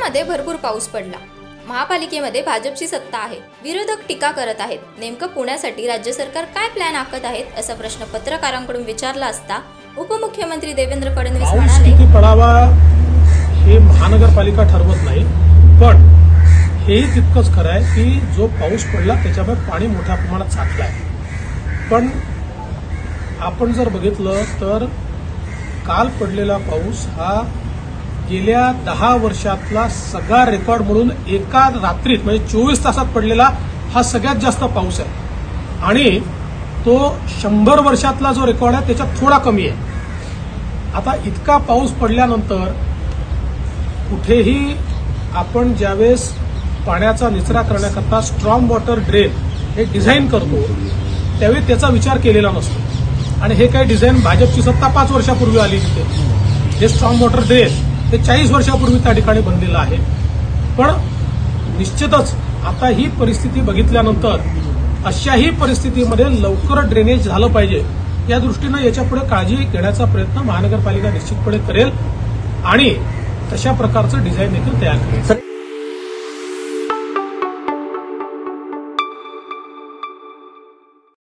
पुण्यामध्ये भरपूर पाऊस पडला। महापालिकेमध्ये भाजपची सत्ता आहे, विरोधक टीका करत आहेत। नेमकं पुण्यासाठी राज्य सरकार काय प्लॅन आखत आहेत असा प्रश्न पत्रकारांकडून विचारला असता उपमुख्यमंत्री देवेंद्र फडणवीस म्हणाले, किती पडावा हे महानगरपालिका ठरवत नाही, पण हेही तितकंच खरं आहे की जो पाऊस पडला त्याच्यामुळे पाणी मोठ्या प्रमाणात साठलं आहे। पण आपण जर बघितलं तर काल पडलेला पाऊस हा गेल्या 10 वर्षातला सगळा रेकॉर्ड म्हणून एका रात्रीत म्हणजे 24 तासात पडलेला हा सगळ्यात जास्त पाऊस आहे आणि तो 100 वर्षातला जो रेकॉर्ड आहे त्याच्यात थोडा कमी आहे। आता इतका पाऊस पडल्यानंतर कुठेही आपण ज्यावेळेस पाण्याचा निचरा करण्याकरता स्ट्रॉंग वॉटर ड्रेन हे डिझाईन करतो त्यावेळी त्याचा विचार केलेला नसतो आणि हे काही डिझाईन भाजपची सत्ता 5 वर्षापूर्वी आली तिथे। हे स्ट्रॉंग वॉटर ड्रेन ते 40 वर्षापूर्वी त्या ठिकाणी बनलेलं आहे। पण निश्चितच आता ही परिस्थिती बघितल्यानंतर अशाही परिस्थितीमध्ये लवकर ड्रेनेज झालं पाहिजे या दृष्टीनं याच्यापुढे काळजी घेण्याचा प्रयत्न महानगरपालिका निश्चितपणे करेल आणि तशा प्रकारचं डिझाईन देखील तयार करेल।